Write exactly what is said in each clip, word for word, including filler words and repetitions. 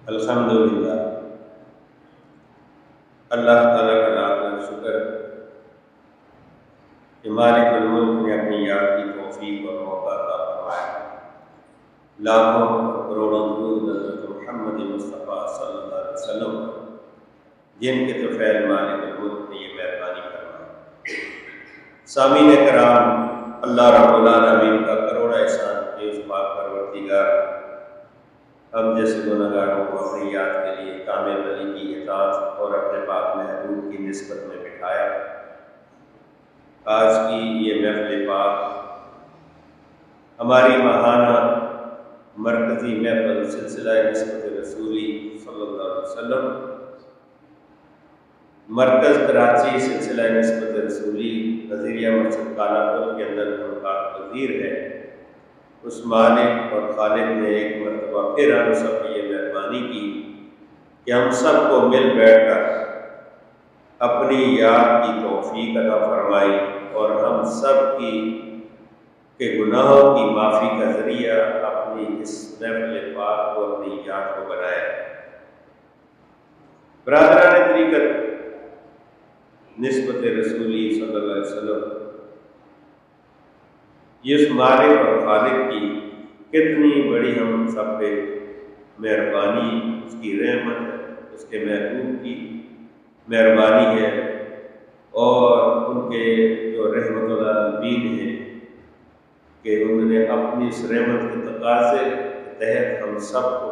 الحمدللہ، اللہ تعالیٰ کا لاکھ لاکھ شکر کہ مالک الملک نے اپنی یاد کی توفیق اور موقع عطا فرمایا۔ لاکھوں اور کروڑوں درود حضرت محمد مصطفیٰ صلی اللہ علیہ وسلم جن کے طفیل مالک الملک نے یہ مہربانی فرمائی۔ سامعین کرام، اللہ رب العالمین کا کروڑا احسان کہ اس پاک پروردگار ہم جیسے گنہگاروں کو اپنی یاد کے لیے کامل ولی کی اطاعت اور اپنے پاک محبوب کی نسبت میں بٹھایا۔ آج کی یہ محفل پاک ہماری ماہانہ مرکزی محفل سلسلہ نسبت رسولی صلی اللہ علیہ وسلم، مرکز کراچی سلسلہ نسبت رسولی نظیریہ مسجد کالا پور کے اندر منعقد پذیر ہے۔ اس مالک اور خالق نے ایک مرتبہ پھر ہم سب کی یہ مہربانی کی کہ ہم سب کو مل بیٹھ کر اپنی یاد کی توفیق عطا فرمائی اور ہم سب کی کے گناہوں کی معافی کا ذریعہ اپنی اس محفل پاک کو اپنی یاد کو بنایا۔ برادران طریقت نسبت رسولی صلی اللہ علیہ وسلم، یہ اس مالک اور خالق کی کتنی بڑی ہم سب پہ مہربانی، اس کی رحمت ہے، اس کے محبوب کی مہربانی ہے، اور ان کے جو رحمت العالمین ہیں کہ انہوں نے اپنی اس رحمت کے تقاضے کے تحت ہم سب کو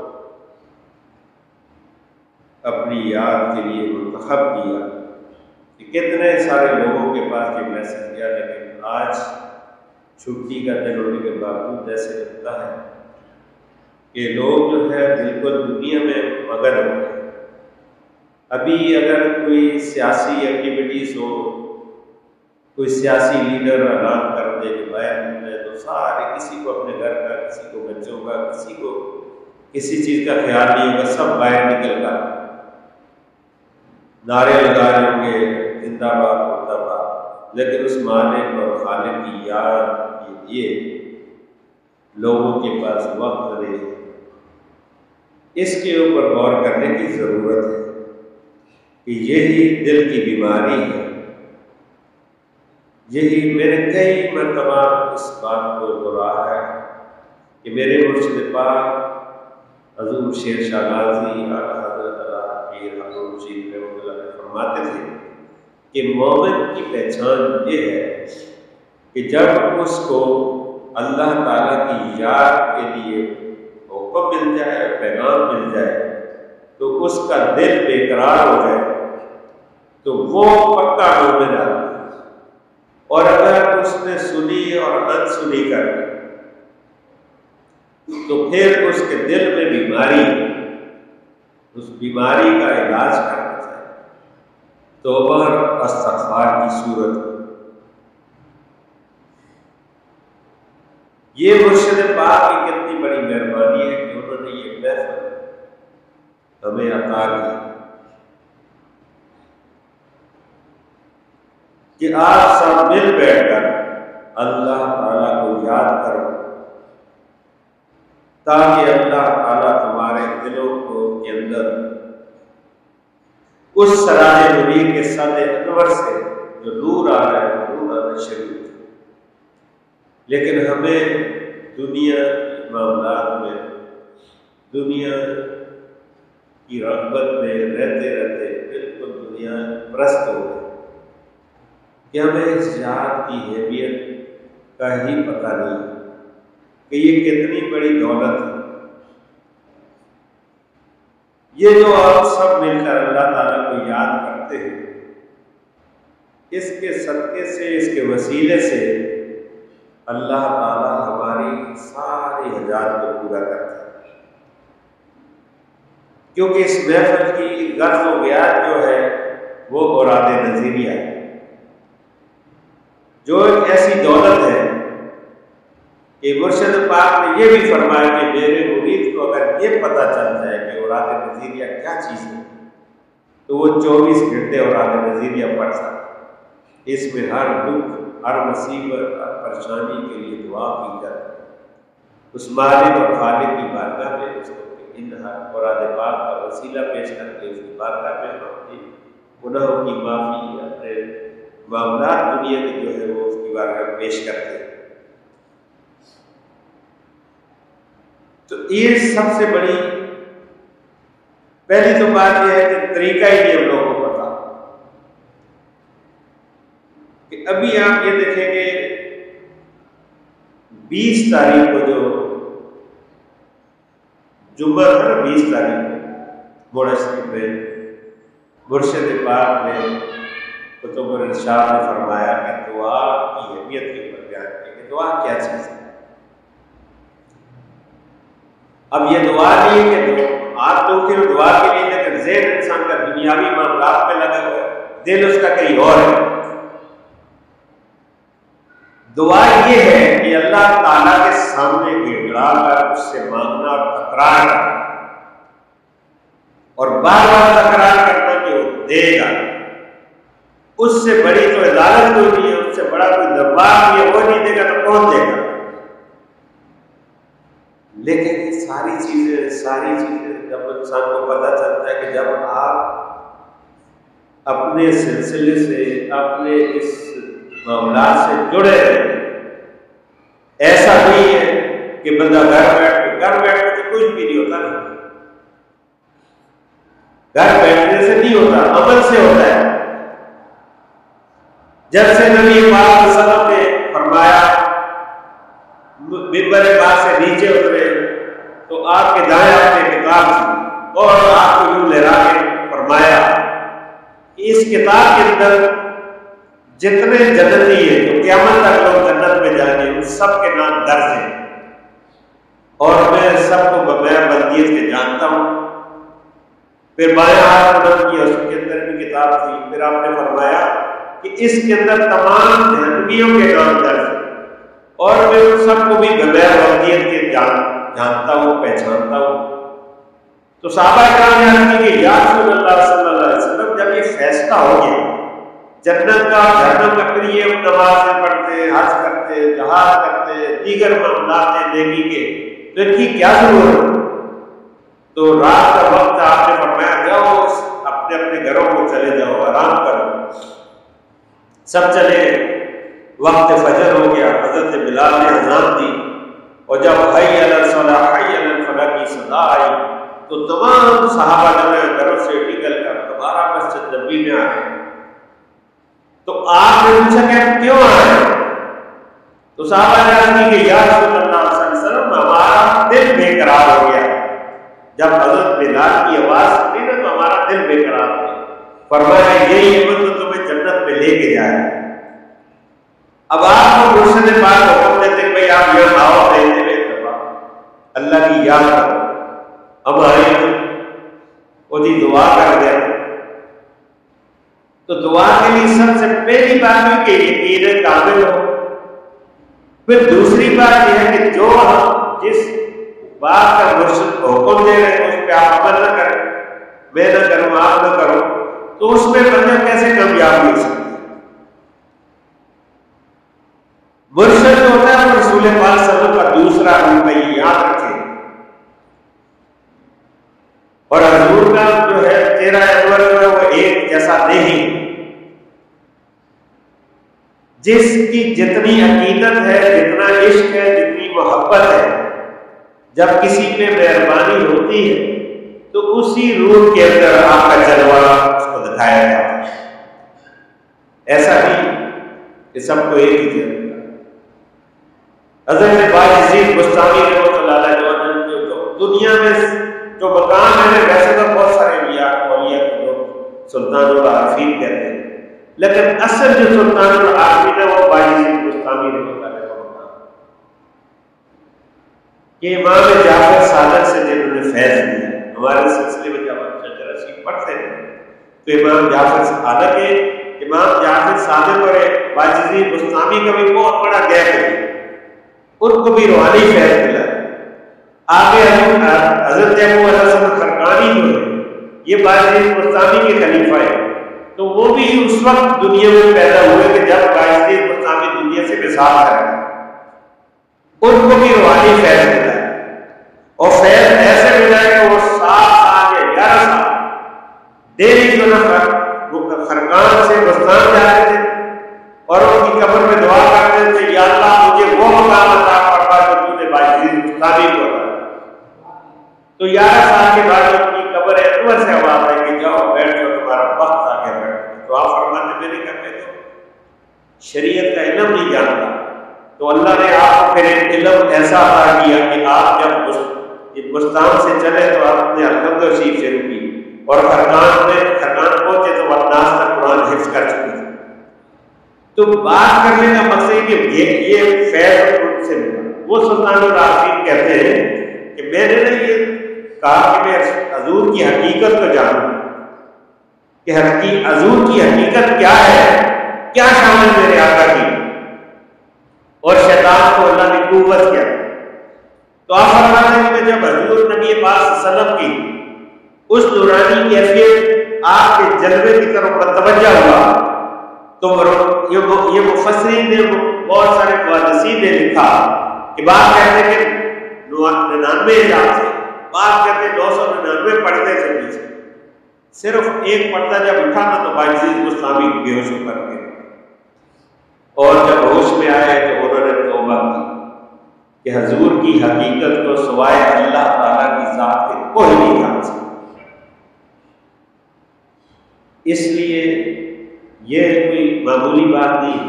اپنی یاد کے لیے منتخب کیا۔ کہ کتنے سارے لوگوں کے پاس یہ میسج کیا، لیکن آج چھٹی کا دن ہونے کے باوجود ایسے لگتا ہے کہ لوگ جو ہے بالکل دنیا میں مگن ہو گئے۔ ابھی اگر کوئی سیاسی ایکٹیویٹیز ہو، کوئی سیاسی لیڈر اعلان کر دے کہ باہر نکلے تو سارے، کسی کو اپنے گھر کا، کسی کو بچوں کا، کسی کو کسی چیز کا خیال نہیں ہوگا، سب باہر نکل کر نعرے لگا رہے ہوں گے زندہ باد مردہ باد، لیکن اس مالک اور خالق کی یاد کے لیے لوگوں کے پاس وقت نہیں۔ اس کے اوپر غور کرنے کی ضرورت ہے کہ یہی دل کی بیماری ہے۔ یہی میں نے کئی مرتبہ اس بات کو دہرایا ہے کہ میرے مرشد پاک حضور شیر شاہ غازی اعلیٰ حضرت اللہ پیر حضور رشید رحمۃ اللہ علیہ فرماتے تھے کہ مومن کی پہچان یہ ہے کہ جب اس کو اللہ تعالیٰ کی یاد کے لیے حکم مل جائے، پیغام مل جائے، تو اس کا دل بے قرار ہو جائے تو وہ پکا مومن آدمی ہے۔ اور اگر اس نے سنی اور انسنی کر تو پھر اس کے دل میں بیماری، اس بیماری کا علاج کرنا چاہیے، توبہ اور استغفار کی صورت۔ یہ مرشد پاک کی کتنی بڑی مہربانی ہے کہ انہوں نے یہ محفل ہمیں عطا کی کہ آپ سب مل بیٹھ کر اللہ تعالیٰ کو یاد کرو، تاکہ اللہ تعالیٰ تمہارے دلوں کو کے اندر اس سراج منیر کے سد انور سے جو نور آ رہا ہے وہ نور آنا شروع ہو۔ لیکن ہمیں دنیا کے معاملات میں، دنیا کی رغبت میں رہتے رہتے بالکل دنیا پرست ہو گئے کہ ہمیں اس یاد کی اہمیت کا ہی پتہ نہیں کہ یہ کتنی بڑی دولت ہے۔ یہ جو آپ سب مل کر اللہ تعالیٰ کو یاد کرتے ہیں، اس کے صدقے سے، اس کے وسیلے سے اللہ تعالیٰ ہماری ساری حاجات کو پورا کرتا ہے، کیونکہ اس محفل کی غرض و غایت جو ہے وہ مراد نظیریہ ہے، جو ایک ایسی دولت ہے کہ مرشد پاک نے یہ بھی فرمایا کہ میرے مرید کو اگر یہ پتہ چل جائے کہ اوراد نظیریہ کیا چیز ہے تو وہ چوبیس گھنٹے اوراد نظیریہ پڑھ سکتا۔ اس میں ہر دکھ، ہر مصیبت، ہر پریشانی کے لیے دعا کی جاتی ہے، اس مالک اور خالق کی بارگاہ میں اس کو ان قرآن پاک کا وسیلہ پیش کر کے اس کی بارگاہ میں ہم اپنی گناہوں کی معافی اپنے معاملات دنیا کے جو ہے وہ اس کی بارگاہ میں پیش کرتے ہیں۔ تو یہ سب سے بڑی پہلی تو بات یہ ہے کہ طریقہ ہی نہیں ہم لوگوں کو پتا کہ ابھی آپ یہ دیکھیں گے بیس تاریخ کو جو جمعہ تھا نا، بیس تاریخ کو موڑا شریف میں مرشد پاک نے قطب الارشاد نے فرمایا کہ دعا کی اہمیت کے اوپر بیان کیا کہ دعا کیا چیز ہے۔ اب یہ دعا نہیں ہے کہ آپ تو کہ دعا کے لیے، لیکن ذہن انسان کا دنیاوی معاملات میں لگا ہوا ہے، دل اس کا کہیں اور ہے۔ دعا یہ ہے کہ اللہ تعالیٰ کے سامنے گڑگڑا کر اس سے مانگنا اور تکرار کرنا، اور بار بار تکرار کرنا کہ وہ دے گا۔ اس سے بڑی تو عدالت کوئی نہیں ہے، اس سے بڑا کوئی دربار نہیں ہے، وہ نہیں دے گا تو کون دے گا؟ لیکن یہ ساری چیزیں ساری چیزیں جب انسان کو پتہ چلتا ہے کہ جب آپ اپنے سلسلے سے، اپنے اس معاملات سے جڑے رہے، ایسا نہیں ہے کہ بندہ گھر بیٹھ کے گھر بیٹھ کے تو کچھ بھی نہیں ہوتا نا، گھر بیٹھنے سے نہیں ہوتا، عمل سے ہوتا ہے۔ جب سے نبی پاک صلی اللہ علیہ وسلم نے فرمایا، منبر پاک سے نیچے اترے تو آپ کے دائیں ہاتھ میں کتاب تھی، اور آپ کو یوں لہرا کے فرمایا کہ اس کتاب کے اندر جتنے جنتی ہیں جو قیامت تک لوگ جنت میں جائیں گے ان سب کے نام درج ہیں، اور میں سب کو بغیر بلدیت کے جانتا ہوں۔ پھر بائیں ہاتھ بلند کیا، اس کے اندر بھی کتاب تھی، پھر آپ نے فرمایا کہ اس کے اندر تمام جہنمیوں کے نام درج ہیں، اور میں ان سب کو بھی بغیر بلدیت کے جان جانتا ہوں، پہچانتا ہوں۔ تو صحابہ کرام نے عرض کی کہ یا رسول اللہ صلی اللہ علیہ وسلم، جب یہ فیصلہ ہو گیا جنت کا جہنم کا، پھر یہ نمازیں پڑھتے، حج کرتے، جہاد کرتے، دیگر معاملات ہیں نیکی کے، تو ان کی کیا ضرورت؟ تو رات کا وقت آپ نے فرمایا جاؤ اپنے اپنے گھروں کو چلے جاؤ، آرام کرو۔ سب چلے، وقت فجر ہو گیا، حضرت بلال نے اذان دی، اور جب حی علی الصلاۃ حی علی الفلاح کی صدا آئی تو تمام صحابہ نے گھروں سے نکل کر دوبارہ مسجد نبوی میں آئے۔ تو آپ نے پوچھا کہ ہم کیوں آئے؟ تو صحابہ نے کہا کہ یا رسول اللہ صلی اللہ علیہ وسلم، ہمارا دل بے قرار ہو گیا، جب حضرت بلال کی آواز سنی نا تو ہمارا دل بے قرار ہو گیا۔ فرمایا یہی عمل تو تمہیں جنت میں لے کے جائے۔ اب آپ کو مرشد پاک حکم دیتے کہ بھائی آپ یہ آؤ دیتے ہوئے دفعہ اللہ کی یاد کرو، ہم آئے وہ دی دعا کر دیا۔ تو دعا کے لیے سب سے پہلی بات ہے کہ یقین کامل ہو۔ پھر دوسری بات یہ ہے کہ جو ہم جس بات کا مرشد کو حکم دے رہے ہیں اس پہ آپ عمل نہ کریں، میں نہ کروں، آپ نہ کرو، تو اس میں بندہ کیسے کامیاب ہو سکتا ہے؟ مرشد جو ہوتا ہے وہ رسول پاک صلی اللہ علیہ وسلم کا دوسرا روپ ہے، یہ یاد رکھیں۔ اور حضور کا جو ہے چہرہ انور جو ہے وہ ایک جیسا نہیں، جس کی جتنی عقیدت ہے، جتنا عشق ہے، جتنی محبت ہے، جب کسی پہ مہربانی ہوتی ہے تو اسی روح کے اندر آپ کا جلوہ اس کو دکھایا جاتا ہے۔ ایسا نہیں کہ سب کو ایک ہی چیز۔ حضرت باجزید بستانی رحمۃ اللہ علیہ جو دنیا میں جو مقام ہے، ویسے تو بہت سارے اولیاء اولیاء کو لوگ سلطان العارفین کہتے ہیں، لیکن اصل جو سلطان العارفین ہے وہ باجزید بستانی رحمۃ اللہ علیہ کہ امام جعفر صادق سے جنہوں نے فیض لیا۔ ہمارے سلسلے میں جب ہم شجر رشید پڑھتے ہیں تو امام جعفر صادق کے امام جعفر صادق اور باجزید بستانی کا بھی بہت بڑا گیپ ہے، ان کو بھی روحانی فیض ملا۔ آگے حضرت ابو الحسن خرقانی جو ہے یہ باجزید بستانی کے خلیفہ ہے، تو وہ بھی اس وقت دنیا میں پیدا ہوئے کہ جب باجزید بستانی دنیا سے وصال کر گئے، ان کو بھی روحانی فیض ملا، اور فیض ایسے ملا جائے کہ وہ سات سال یا گیارہ سال ڈیلی جو نا وہ خرقان سے بستان جاتے تھے اور ان کی قبر میں دعا کرتے تھے، یا اللہ مجھے وہ مقام عطا فرما جو تو نے باعزیز مستعمل کو عطا۔ تو گیارہ سال کے بعد ان کی قبر ہے انور سے آواز آئی کہ جاؤ بیٹھ جاؤ، تمہارا وقت آ گیا بیٹھ۔ تو آپ فرماتے میں نے کہا میں تو شریعت کا علم نہیں جانتا، تو اللہ نے آپ کو پھر ایک علم ایسا عطا کیا کہ آپ جب بستان سے چلے تو آپ نے الحمد شریف شروع کی اور خرقان میں خرقان پہنچے تو والناس تک قرآن حفظ کر چکے تھے۔ تو بات کرنے کا مقصد کہ یہ فیض سے ملا۔ وہ سلطان العارفین کہتے ہیں کہ میں نے نا یہ کہا کہ میں حضور کی حقیقت کو جانوں کہ حضور کی حقیقت کیا ہے، کیا شامل میرے آقا کی، اور شیطان کو اللہ نے قوت کیا۔ تو آپ فرماتے ہیں کہ جب حضور نبی پاک صلی اللہ علیہ وسلم کی اس نورانی کیفیت آپ کے جلوے کی طرف متوجہ ہوا تو یہ مفسرین نے بہت سارے محدثین نے لکھا کہ بات کہتے ہیں کہ ننانوے ہزار سے، بات کہتے ہیں نو سو ننانوے پڑھتے تھے پیچھے، صرف ایک پردہ جب اٹھا نا تو باعزیز مستعمل بے ہوش ہو کر گئے، اور جب ہوش میں آئے تو انہوں نے توبہ کی کہ حضور کی حقیقت کو سوائے اللہ تعالیٰ کی ذات کے کوئی نہیں جان سکتا۔ اس لیے یہ کوئی معمولی بات نہیں،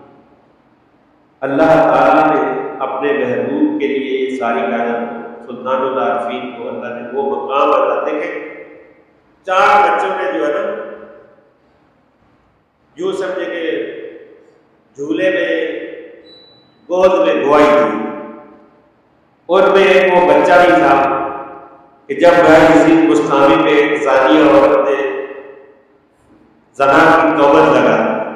اللہ تعالیٰ نے اپنے محبوب کے لیے یہ ساری کائنات، سلطان العارفین کو اللہ نے وہ مقام عطا۔ دیکھیں چار بچوں نے جو ہے نا یوں سمجھے کہ جھولے میں گود میں گوائی دی، ان میں ایک وہ بچہ بھی تھا کہ جب کسی گستاخی پہ ایک زانیہ عورت نے زنا کی تہمت لگا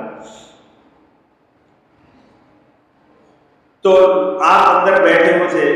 تو آپ اندر بیٹھے مجھے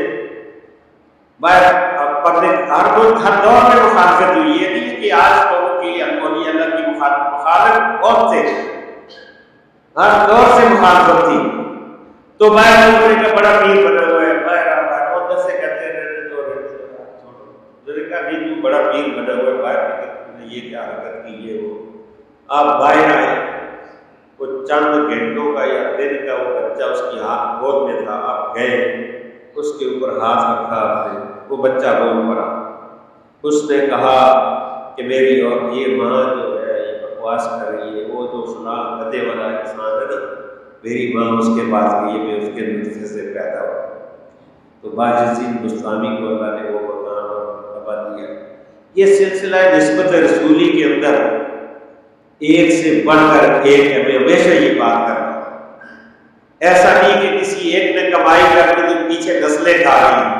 ہر دور میں مخالفت ہوئی، یہ نہیں کہ آج قوم کی اولیاء اللہ کی مخالفت بہت تھے، ہر دور سے مخالفت تھی۔ تو باہر لوگوں کا بڑا پیر بنا ہوا ہے، باہر باہر سے کہتے رہتے تو رہتے کا بھی تو بڑا پیر بنا ہوا ہے، باہر نے یہ کیا حرکت کی، یہ وہ۔ آپ باہر آئے، کچھ چند گھنٹوں کا یا دن کا وہ بچہ اس کی ہاتھ گود میں تھا، آپ گئے اس کے اوپر ہاتھ رکھا آپ نے، وہ بچہ بول پڑا۔ اس نے کہا کہ میری اور یہ ماں جو ہے یہ بکواس کر رہی ہے، وہ جو فلاں گدے والا انسان ہے نا، میری ماں اس کے پاس گئی، میں اس کے نطفے سے پیدا ہوا۔ تو باعزیز مستعمی کو اللہ نے وہ مقام اور مرتبہ دیا۔ یہ سلسلہ نسبت رسولی کے اندر ایک سے بڑھ کر ایک ہے، میں ہمیشہ یہ بات کرتا ہوں۔ ایسا نہیں کہ کسی ایک نے کمائی کر کے تو پیچھے نسلیں کھا رہی۔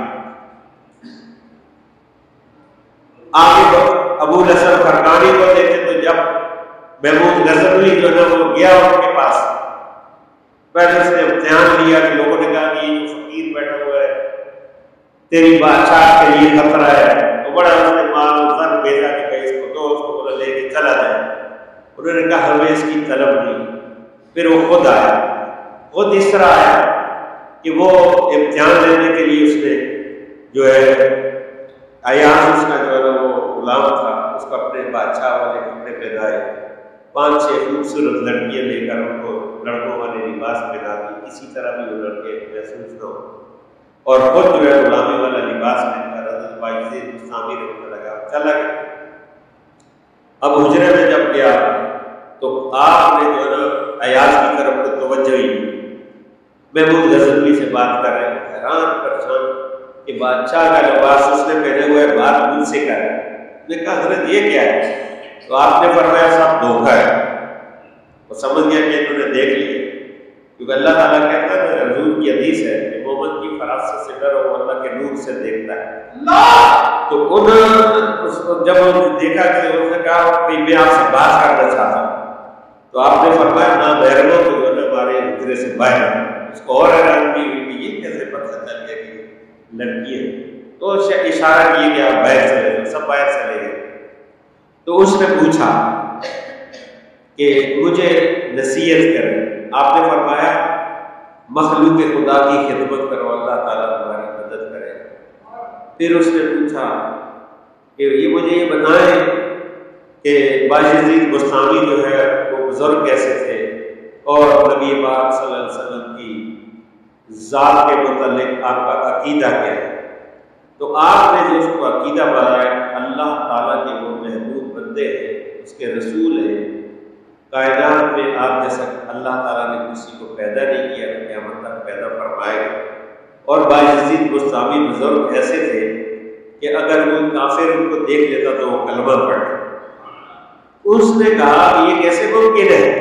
آگے ابو الحسن خرقانی کو دیکھتے تو جب محمود غزنوی جو ہے وہ گیا ان کے پاس، پہلے اس نے امتحان لیا کہ لوگوں نے کہا کہ یہ جو فقیر بیٹھا ہوا ہے تیری بادشاہ کے لیے خطرہ ہے، تو بڑا اس نے مال و زر بھیجا کہ بھائی اس کو دو، اس کو بولا لے کے چلا جائے۔ انہوں نے کہا ہمیں اس کی طلب نہیں۔ پھر وہ خود آیا، خود اس طرح آیا کہ وہ امتحان لینے کے لیے اس نے جو ہے ایاز اس کا جو ہے وہ غلام تھا، اس کو اپنے بادشاہ والے کپڑے پہنائے، پانچ چھ خوبصورت لڑکیاں لے کر ان کو لڑکوں والے لباس پہنا دی، کسی طرح بھی وہ لڑکے محسوس نہ ہو، اور خود جو ہے غلامی والا لباس پہن کر حضرت باعزیز مستعمی رکھنے لگا، چلا گیا۔ اب حجرے میں جب گیا تو آپ نے جو ہے نا ایاز کی طرف کو توجہ ہی، محمود غزنوی سے بات کر رہے ہیں، حیران پریشان کہ بادشاہ کا لباس اس نے پہنے ہوئے، بات مجھ سے کر رہے ہیں۔ نے کہا حضرت یہ کیا ہے؟ تو آپ نے فرمایا سب دھوکہ ہے۔ وہ سمجھ گیا کہ انہوں نے دیکھ لیا، کیونکہ اللہ تعالیٰ کہتا ہے نا، حضور کی حدیث ہے کہ مومن کی فراست سے ڈرو، وہ اللہ کے نور سے دیکھتا ہے۔ تو انہوں جب انہوں نے دیکھا کہ انہوں نے کہا کہ میں آپ سے بات کرنا چاہتا ہوں، تو آپ نے فرمایا نہ بہرو تو جو ہے ہمارے حجرے سے باہر۔ اس کو اور حیرانگی ہوئی کہ یہ کیسے پتہ چل گیا کہ لڑکی ہے؟ تو اشارہ کیے کہ آپ باہر چلے گئے، سب باہر چلے گئے۔ تو اس نے پوچھا کہ مجھے نصیحت کریں۔ آپ نے فرمایا مخلوق خدا کی خدمت کرو، اللہ تعالیٰ تمہاری مدد کرے۔ پھر اس نے پوچھا کہ یہ مجھے یہ بتائیں کہ باجزید بستامی جو ہے وہ بزرگ کیسے تھے اور نبی پاک صلی اللہ علیہ وسلم کی ذات کے متعلق آپ کا عقیدہ کیا ہے؟ تو آپ نے جو اس کو عقیدہ بنایا اللہ تعالیٰ کے وہ محبوب بندے ہیں، اس کے رسول ہیں، کائنات میں آپ جیسا اللہ تعالیٰ نے کسی کو پیدا نہیں کیا کہ قیامت تک پیدا فرمائے گا۔ اور باجزید بستامی بزرگ ایسے تھے کہ اگر کوئی کافر ان کو دیکھ لیتا تو وہ کلمہ پڑھتا۔ اس نے کہا کہ یہ کیسے ممکن ہے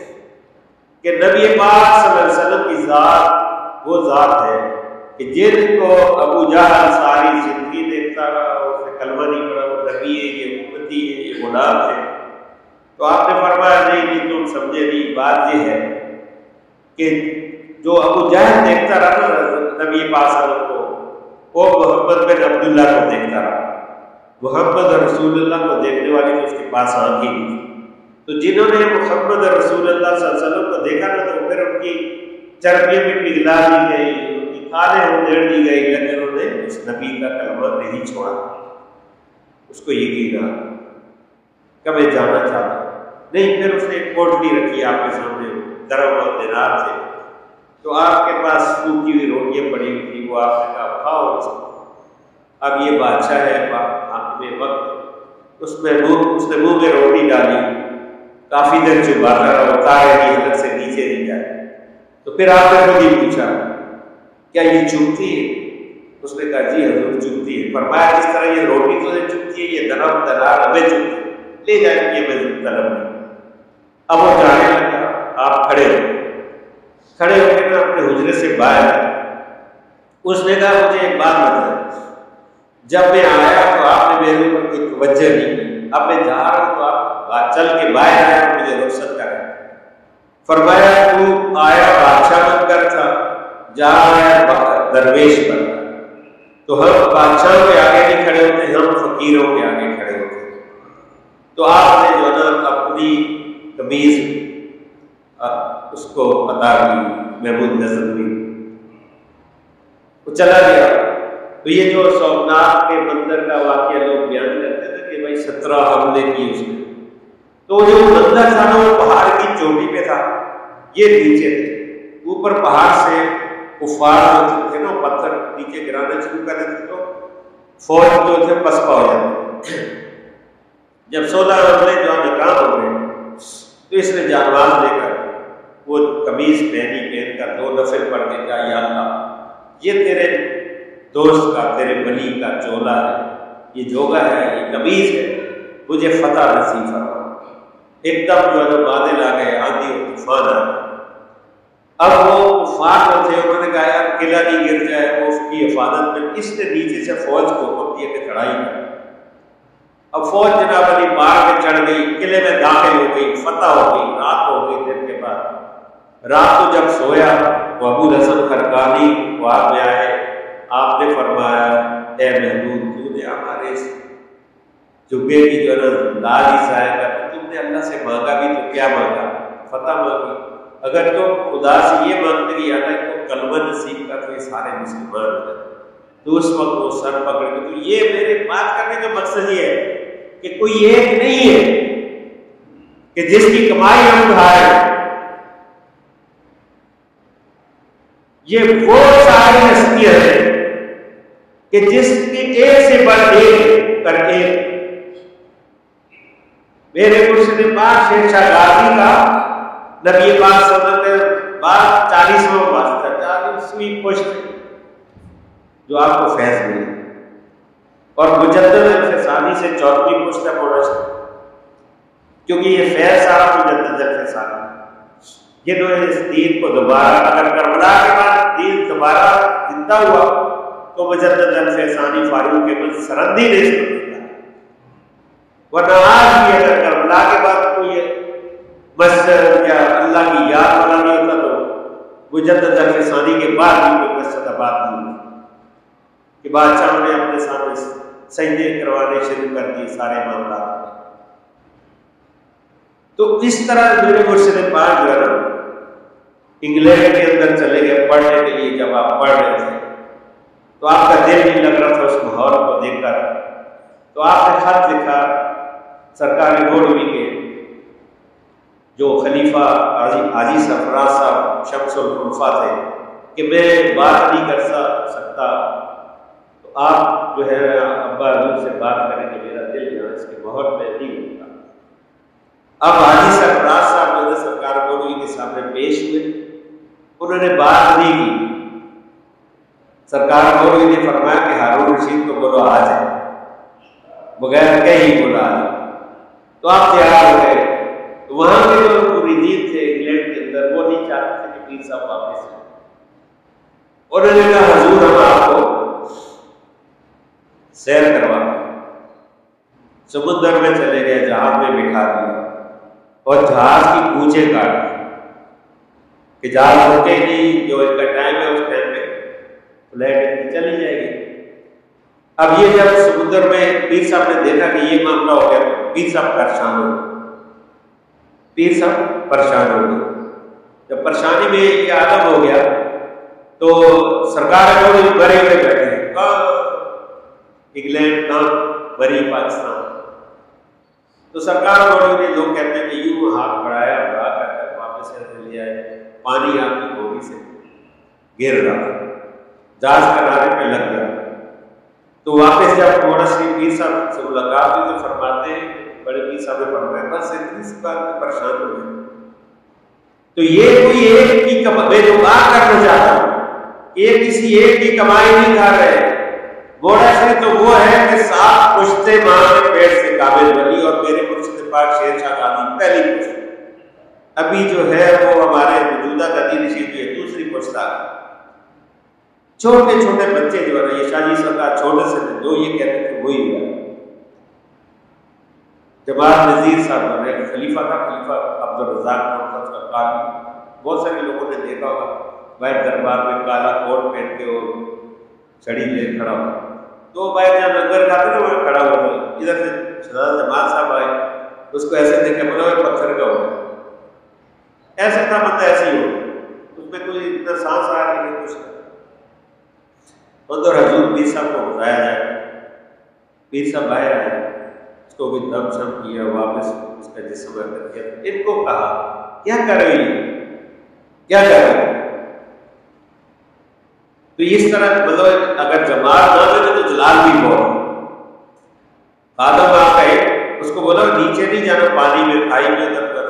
کہ نبی پاک صلی اللہ علیہ وسلم کی ذات وہ ذات ہے کہ جن کو ابو جہل ساری زندگی دیکھتا رہا اور اس نے کلمہ نہیں پڑھا، وہ نبی ہے، یہ امتی ہے، یہ غلام ہے۔ تو آپ نے فرمایا نہیں نہیں تم سمجھے نہیں، بات یہ ہے کہ جو ابو جہل دیکھتا رہا نبی پاک صلی اللہ علیہ وسلم کو، وہ محمد بن عبداللہ کو دیکھتا رہا۔ محمد رسول اللہ کو دیکھنے والی تو اس کے پاس آنکھ ہی نہیں تھی۔ تو جنہوں نے محمد رسول اللہ صلی اللہ علیہ وسلم کو دیکھا نا تو پھر ان کی چربیاں بھی پگھلا دی گئی، ان کی کھالیں ادھیڑ دی گئی، لیکن انہوں نے اس نبی کا کلمہ نہیں چھوڑا، اس کو یقین آ کہ میں جانا چاہتا نہیں۔ پھر اس نے ایک پوٹلی رکھی آپ کے سامنے، درم اور دینار تھے، تو آپ کے پاس سوکھی ہوئی روٹیاں پڑی ہوئی تھی، وہ آپ نے کہا کھاؤ اس کو۔ اب یہ بادشاہ ہے حاکم وقت، اس میں منہ اس نے منہ میں روٹی ڈالی، کافی دیر چباتا رہا، ہوتا ہے کہ حلق سے نیچے نہیں جائے۔ تو پھر آپ نے خود ہی پوچھا کیا یہ چبھتی ہے؟ اس نے کہا جی حضور چبھتی ہے۔ فرمایا کس طرح یہ روٹی تو چبھتی ہے، یہ درم دلال ہمیں چبھتی ہے، لے جائیں گے میں طلب نہیں۔ اب وہ جانے لگا، آپ کھڑے ہو کھڑے ہو کے میں اپنے حجرے سے باہر آیا۔ اس نے کہا مجھے ایک بات بتائیں، جب میں آیا تو آپ نے میرے اوپر کوئی توجہ نہیں کی، اب میں جا رہا ہوں تو آپ چل کے باہر آیا اور مجھے رخصت کرا۔ فرمایا تو آیا بادشاہ بن کر تھا، جا آیا درویش بن کر۔ تو ہم بادشاہوں کے آگے نہیں کھڑے ہوتے، ہم فقیروں کے آگے کھڑے ہوتے۔ تو آپ نے جو نا اپنی قمیض اس کو عطا کی، محمود نظر ہوئی، وہ چلا گیا۔ تو یہ جو سومناتھ کے مندر کا واقعہ لوگ بیان کرتے تھے کہ بھائی سترہ حملے کیے اس نے، تو جو مندر تھا نا وہ پہاڑ کی چوٹی پہ تھا، یہ نیچے تھے، اوپر پہاڑ سے کفار جو تھے نا پتھر نیچے گرانا شروع کر دیتے تو فوج جو تھے پسپا ہو جاتے۔ جب سولہ حملے جو ناکام ہو گئے تو اس نے جانواز لے کر وہ قمیض پہنی، پہن کر دو نفل پڑھ کے کہا یا اللہ یہ تیرے دوست کا، تیرے ولی کا چولا ہے، یہ جوگا ہے، یہ قمیض ہے، مجھے فتح نصیب فرما۔ ایک دم جو ہے نا بادل آ گئے، آندھی اور طوفان آ گئے۔ اب وہ کفار جو تھے انہوں نے کہا یار قلعہ نہیں گر جائے، وہ اس کی حفاظت میں اس نے نیچے سے فوج کو حکم دیا کہ چڑھائی کر۔ اب فوج جناب علی پہاڑ پہ چڑھ گئی، قلعے میں داخل ہو گئی، فتح ہو گئی، رات ہو گئی۔ دن کے بعد رات کو جب سویا وہ ابو الحسن خرقانی خواب میں آئے، آپ نے فرمایا اے محمود تو نے ہمارے جبے کی جو ہے نا لاج ہی ضائع کر، تم نے اللہ سے مانگا بھی تو کیا مانگا؟ فتح مانگی۔ اگر تم خدا سے یہ مانگتے کہ اللہ کو کلمہ نصیب کر تو یہ سارے مسلمان ہو جاتے، تو اس وقت وہ سر پکڑ کے، تو یہ میرے بات کرنے کا مقصد یہ ہے کہ کوئی ایک نہیں ہے کہ جس کی کمائی ہم اٹھائے، یہ وہ ساری ہستیاں ہیں کہ جس کی ایک سے بڑھ ایک کر کے میرے مرشد پاک شیر شاہ غازی کا نبی پاک صلی اللہ علیہ وسلم بعد چالیسواں واسطہ چالیسویں پشت جو آپ کو فیض ملے، اور مجدد الفسانی سے چوتھویں پشت ہے مولانا، کیونکہ یہ فیض سارا مجدد الفسانی یہ جو اس دین کو دوبارہ، اگر کربلا کے بعد دین دوبارہ زندہ ہوا تو مجدد الفسانی فاروق کے سرندی نے اس کو دیتا، ورنہ آج بھی اگر کربلا کے بعد کوئی مسجد یا اللہ کی یاد والا نہیں ہوتا تو مجدد الفسانی کے بعد بھی کوئی مسجد آباد نہیں ہوتا کہ بادشاہوں نے اپنے سامنے سجدے کروانے شروع کر دیے سارے معاملات۔ تو اس طرح میرے مرشد پاک جو ہے نا انگلینڈ کے اندر چلے گئے پڑھنے کے لیے، جب آپ پڑھ رہے تھے تو آپ کا دل نہیں لگ رہا تھا اس ماحول کو دیکھ کر تو آپ نے خط لکھا سرکار گولوی کے جو خلیفہ حاجی سرفراز صاحب شمس الخلفاء تھے کہ میں بات نہیں کر سکتا، تو آپ جو ہے ابا حضور سے بات کریں کہ میرا دل یہاں اس کے بہت میں نہیں ہوتا۔ اب حاجی سرفراز صاحب جو ہے سرکار گولوی کے سامنے پیش ہوئے، انہوں نے بات نہیں کی۔ سرکار گولوی نے فرمایا کہ ہارون رشید کو بولو آ جائے، بغیر کہیں بولا آ جائے۔ تو آپ تیار ہو گئے۔ تو وہاں کے جو مریدین تھے انگلینڈ کے اندر، وہ نہیں چاہتے تھے کہ پیر صاحب واپس آئے۔ انہوں نے کہا حضور ہم آپ کو سیر کرواتے ہیں۔ سمندر میں چلے گئے، جہاز میں بٹھا دیا اور جہاز کی پونچھیں کاٹ دی کہ جہاز رکے گی، جو ان کا ٹائم ہے اس ٹائم میں فلائٹ چلی جائے گی۔ اب یہ جب سمندر میں پیر صاحب نے دیکھا کہ یہ معاملہ ہو گیا تو پیر صاحب پریشان ہو گئے، پیر صاحب پریشان ہو گئے۔ جب پریشانی میں یہ عالم ہو گیا تو سرکار کو بڑے ہوئے بیٹھے ہیں، کہاں انگلینڈ، کہاں بری پاکستان۔ تو سرکار گولوی نے لوگ کہتے ہیں کہ یوں ہاتھ بڑھایا، بڑھا کر واپس سے لیا ہے، پانی آپ کی گولی سے گر رہا، جہاز کنارے پہ لگ گیا۔ تو واپس جب مولانا شریف پیر صاحب سے ملاقات ہوئی تو فرماتے ہیں، بڑے پیر صاحب نے فرمایا بس اتنی سی بات میں پریشان ہو گئے۔ تو یہ کوئی ایک کی کمائی، میں جو بات کرنا چاہتا ہوں، یہ کسی ایک کی کمائی نہیں کر رہے۔ مولانا شریف تو وہ ہے کہ سات پشتے ماں کے پیٹ سے قابل بنی، اور میرے مرشد پاک شیر شاہ غازی پہلی پشت، ابھی جو ہے وہ ہمارے موجودہ گدی نشین کی دوسری پشت آ گئی۔ چھوٹے چھوٹے بچے جو ہے نا، یہ شاہ جی سرکار چھوٹے سے تھے، جو یہ کہتے تھے وہی ہوا۔ جماعت نذیر صاحب نے خلیفہ کا خلیفہ عبد الرزاق نام تھا اس کا قاضی، بہت سارے لوگوں نے دیکھا ہوگا باہر دربار میں کالا کوٹ پہن کے اور چھڑی لے کھڑا ہوا، تو باہر جہاں لنگر کھاتے نا وہاں کھڑا ہوا، ادھر سے شہزادہ جمال صاحب آئے، اس کو ایسے دیکھا، بولا وہ پتھر کا ہو گیا، ایسے تھا بندہ ایسے ہی ہو گیا، اس میں کوئی اتنا سانس آ رہی نہیں کچھ۔ اندر حضور پیر صاحب کو بتایا جائے، پیر صاحب باہر آئے، اس کو بھی دم شم کیا، واپس اس کا جسم اندر کیا، ان کو کہا کیا کر رہی ہے، کیا کر رہی ہے؟ تو اس طرح مطلب اگر جماعت نہ ملے تو جلال بھی بہت۔ خادم آپ ہے، اس کو بولا نیچے نہیں جانا، پانی میں کھائی میں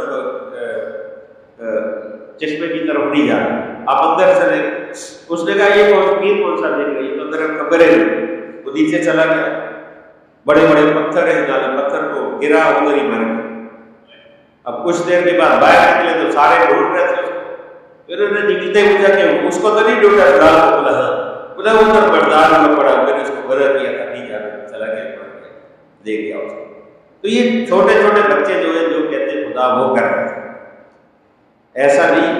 چشمے کی طرف نہیں جانا، آپ اندر چلے۔ اس نے کہا یہ کون پیر کون سا دیکھ رہی ہے، تو اندر قبریں ہیں، وہ نیچے چلا گیا، بڑے بڑے پتھر ہیں، جانے پتھر کو گرا، ادھر ہی مر گیا۔ اب کچھ دیر کے بعد باہر نکلے تو سارے ڈھونڈ رہے تھے اس کو، پھر انہوں نے نکلتے ہوئے جا کے اس کو تو نہیں ڈھونڈا، جلال کو بولا بولا ادھر بردار میں پڑا، میں نے اس کو غرض دیا تھا نہیں جانا، چلا گیا، مر گیا، دے گیا اس کو۔ تو یہ چھوٹے چھوٹے بچے جو ہیں جو کہتے ہیں خدا وہ کر رہے تھے، ایسا نہیں،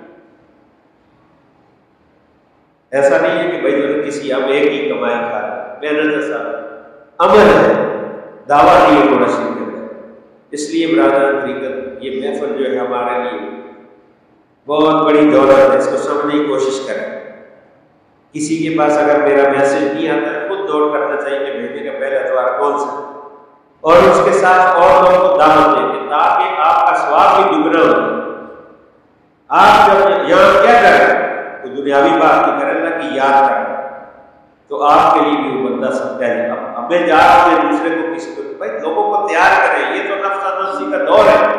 ایسا نہیں ہے کہ بھائی جو کسی اب ایک ہی کمائی کھا رہے، محنت ایسا عمل ہے، دعویٰ نہیں ہے مولانا شریف کے اندر۔ اس لیے برادران طریقت یہ محفل جو ہے ہمارے لیے بہت بڑی دولت ہے، اس کو سمجھنے کی کوشش کریں۔ کسی کے پاس اگر میرا میسج نہیں آتا ہے، خود دوڑ کرنا چاہیے کہ مہینے کا پہلا اتوار کون سا، اور اس کے ساتھ اور لوگوں کو دعوت دیں تاکہ آپ کا ثواب بھی دگنا ہو جائے۔ آپ جب یہاں کیا کریں تو دنیاوی بات نہیں کریں، اللہ کی یاد کریں، تو آپ کے لیے بھی وہ بندہ سمجھا ہے۔ اب ہمیں جا کے دوسرے کو کسی کو بھائی لوگوں کو تیار کریں، یہ تو نفس نفسی کا دور ہے،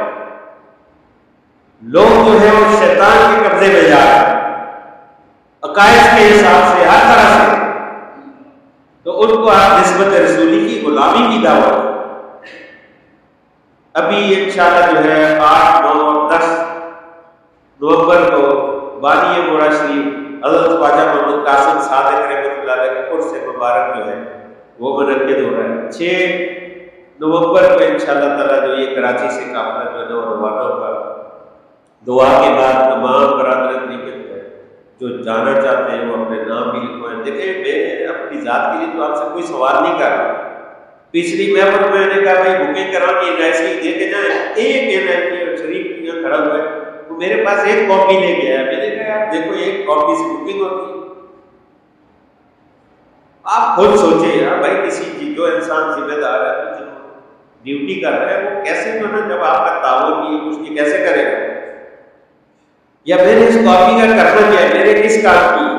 لوگ جو ہے وہ شیطان کے قبضے میں جا رہے ہیں عقائد کے حساب سے، ہر طرح سے، تو ان کو آپ نسبت رسولی کی غلامی کی دعوت۔ ابھی انشاءاللہ جو ہے آٹھ نو اور دس نومبر کو بانی مولا شریف حضرت خواجہ محمد قاسم صادق رحمۃ اللہ علیہ کا عرس مبارک جو ہے وہ منعقد ہو رہا ہے۔ چھ نومبر کو انشاءاللہ تعالیٰ جو یہ کراچی سے قافلہ جو ہے نا روانہ ہوگا۔ دعا کے بعد تمام برادران طریقت ہے جو جانا چاہتے ہیں وہ اپنے نام بھی لکھوائیں۔ دیکھیں میں اپنی ذات کے لیے تو آپ سے کوئی سوال نہیں کر رہا، پچھلی محفل میں نے کہا بھائی بکنگ کرانی ہے، ایسے ہی دے کے جائیں، ایک این شریف یہاں کھڑا ہوا ہے، وہ میرے پاس ایک کاپی لے کے آیا، میں نے کہا یار دیکھو ایک کاپی سے بکنگ ہوتی ہے، آپ خود سوچیں یار بھائی، کسی چیز جو انسان ذمہ دار ہے جو ڈیوٹی کر رہا ہے وہ کیسے جو ہے جب آپ کا تعاون نہیں کچھ نہیں کیسے کرے گا؟ یا میرے اس کاپی کا کرنا کیا ہے، میرے کس کام کی؟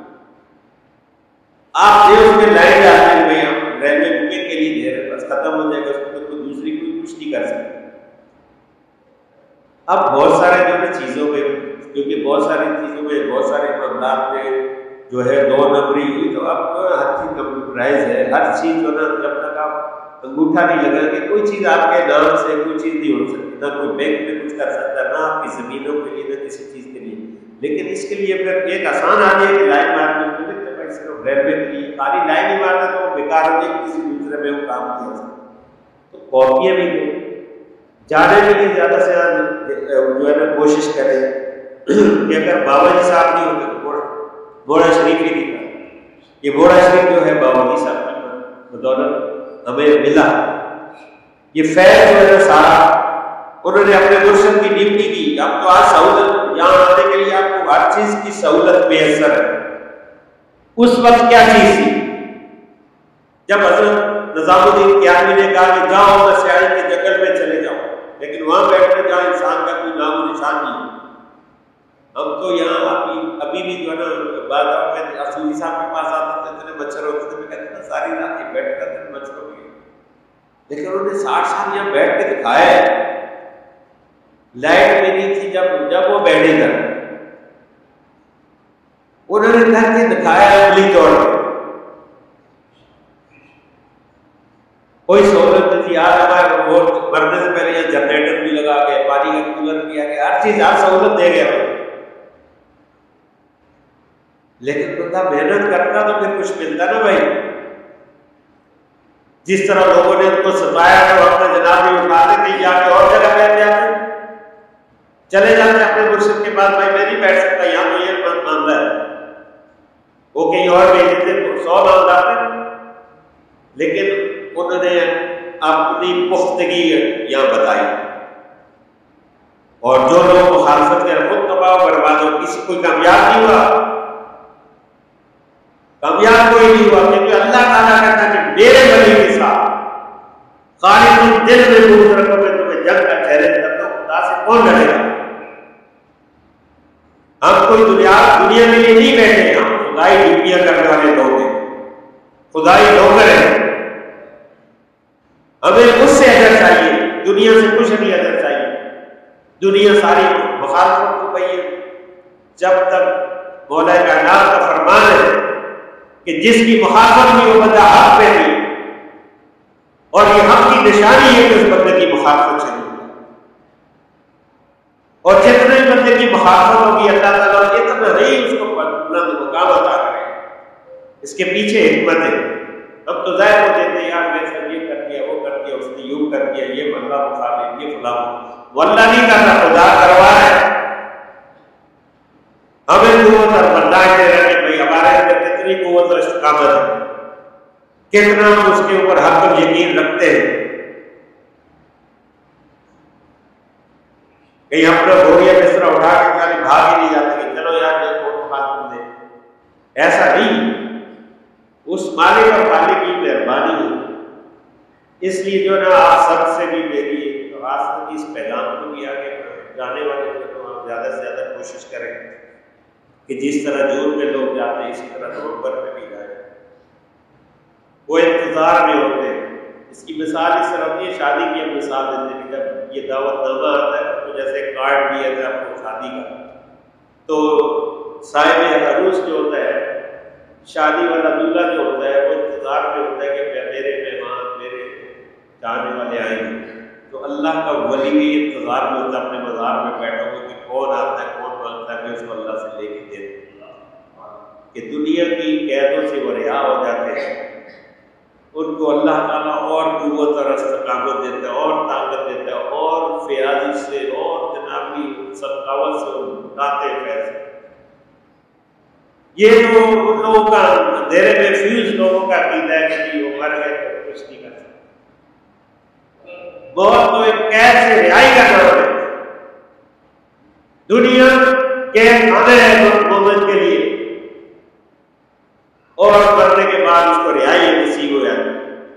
آپ دے اس میں لائن ڈالتے ہیں بھائی ہم ریلوے بکنگ کے لیے دے رہے بس ختم ہو جائے گا، اس کو کوئی دوسری کوئی کچھ نہیں کر سکتا۔ اب بہت سارے جو ہے چیزوں پہ، کیونکہ بہت ساری چیزوں پہ بہت سارے معاملات میں جو ہے دو نمبری ہوئی، تو اب جو ہے ہر چیز کمپیوٹرائز ہے، ہر چیز جو ہے جب تک آپ انگوٹھا نہیں لگا کہ کوئی چیز آپ کے نام سے کوئی چیز نہیں ہو سکتی، نہ کوئی بینک میں کچھ کر سکتا، نہ آپ کی زمینوں کے لیے، نہ کسی چیز کے لیے۔ لیکن اس کے لیے پھر ایک آسان آ ہے کہ لائن مارنے کو دیکھتے بھائی صرف ریلوے کے لیے خالی لائن ہی مارنا تو وہ بیکار ہو جائے، کسی دوسرے میں وہ کام کیا سکتا۔ تو کاپیاں بھی دیں، جانے کے لیے زیادہ سے زیادہ جو ہے نا کوشش کریں کہ اگر بابا جی صاحب نہیں ہوتے تو بوڑھا شریف ہی نہیں تھا۔ یہ بوڑھا شریف جو ہے بابا جی صاحب کی بدولت ہمیں ملا، یہ فیض جو ہے سارا انہوں نے اپنے مرشد کی ڈیوٹی کی۔ اب تو آج سہولت یہاں آنے کے لیے آپ کو ہر چیز کی سہولت میسر ہے۔ اس وقت کیا چیز تھی؟ جب حضرت نظام الدین قیامی نے کہا کہ جاؤ سیاحت کے جنگل میں چلے جاؤ، لیکن وہاں بیٹھنے جہاں انسان کا کوئی نام و نشان نہیں ہے۔ ہم تو یہاں ابھی ابھی بھی جو ہے نا بعد میں اصولی صاحب کے پاس آتے تھے، اتنے مچھر ہوتے تھے، میں کہتے تھا ساری رات یہ بیٹھ رہتے تھے مچھروں کے، لیکن انہوں نے ساٹھ سال یہاں بیٹھ کے دکھایا ہے۔ لائٹ بھی نہیں تھی جب جب وہ بیٹھے تھے، انہوں نے کر کے دکھایا عملی طور پہ۔ کوئی سہولت نہیں تھی، آج ہمارے ووٹ مرنے سے پہلے یہاں جنریٹر بھی لگا کے، پانی کا کولر بھی آ گیا، ہر چیز ہر سہولت دے گیا۔ لیکن بندہ محنت کرتا تو پھر کچھ ملتا نا بھائی۔ جس طرح لوگوں نے ان کو ستایا تو اپنے جناب میں اٹھاتے تھے، جا کے اور جگہ بیٹھ جاتے، چلے جاتے اپنے مرشد کے پاس، بھائی میں نہیں بیٹھ سکتا یہاں تو یہ معاملہ ہے، وہ کہیں اور بھیج دیتے، سو لوگ آتے، لیکن انہوں نے اپنی پختگی یہاں بتائی۔ اور جو لوگ مخالفت کر خود تباہ و برباد ہو، کسی کوئی کامیاب نہیں ہوا، کامیاب کوئی نہیں ہوا، کیونکہ اللہ تعالیٰ کہتا ہے کہ میرے ولی کے ساتھ خالص تم دل میں بغض رکھو گے تمہیں جنگ کا چیلنج کرتا ہوں، خدا سے کون لڑے گا؟ ہم کوئی دنیا دنیا کے لیے نہیں بیٹھے، ہم خدائی ڈیوٹیاں کرنے والے لوگ ہیں، خدائی نوکر ہیں، ہمیں اس سے اجر چاہیے، دنیا سے کچھ نہیں اجر چاہیے۔ دنیا ساری مخالفت کو پئی ہے، جب تک مولا کائنات کا فرمان ہے کہ جس کی مخالفت نہیں وہ بندہ حق پہ نہیں، اور یہ حق کی نشانی ہے کہ اس بندے کی مخالفت چلی، اور جتنے بندے کی مخالفت ہوگی اللہ تعالیٰ اتنا نہیں اس کو بلند مقام عطا کرے۔ اس کے پیچھے حکمت ہے۔ ہم تو ظاہر ہو دیتے ہیں یار میں سب یہ کر دیا، وہ کر دیا، اس نے یوں کر دیا، یہ بندہ مخالف، یہ فلاں، وہ اللہ نہیں کرتا، خدا کروا ہے۔ ہمیں قوت اور برداشت دے رہے ہیں بھائی ہمارے اندر کتنی قوت اور استقامت ہے، کتنا ہم اس کے اوپر حق اور یقین رکھتے ہیں۔ کہیں اپنا بوریا بستر اٹھا کے خالی بھاگ ہی نہیں جاتے کہ چلو یار یہ کوٹ خاتم دے، ایسا نہیں، اس مالک اور خالق کی مہربانی ہے۔ اس لیے جو نا آپ سب سے بھی میری راستہ کی اس پیغام کو بھی آگے جانے والے تو آپ زیادہ سے زیادہ کوشش کریں کہ جس طرح جون میں لوگ جاتے ہیں اسی طرح نومبر میں بھی جائیں، وہ انتظار میں ہوتے ہیں۔ اس کی مثال اس طرح ہوتی ہے، شادی کی ہم مثال دیتے ہیں، جب یہ دعوت نامہ آتا ہے تو جیسے کارڈ دیا جائے آپ کو شادی کا، تو صاحب عروس جو ہوتا ہے، شادی والا دولہا جو ہوتا ہے، وہ انتظار میں ہوتا ہے کہ میرے مہمان میرے چاہنے والے آئیں گے، تو اللہ کا ولی بھی انتظار میں ہوتا ہے اپنے مزار میں بیٹھا ہوا کہ کون آتا ہے کون مانگتا ہے، میں اس کو اللہ سے لے کے دے دوں کہ دنیا کی قیدوں سے وہ رہا ہو جاتے ہیں، ان کو اللہ تعالیٰ اور قوت اور استقامت دیتا ہے، اور طاقت دیتا ہے، اور فیاضی سے اور جنابی سخاوت سے اٹھاتے فیض۔ یہ جو ان لوگوں کا اندھیرے میں فیوز لوگوں کا عقیدہ ہے کہ جی وہ مر گئے تو کچھ نہیں کر سکتے، موت تو ایک قید سے رہائی کا نام ہے، دنیا قید خانہ ہے مومن کے لیے، اور مرنے کے بعد اس کو رہائی نصیب ہو جاتی۔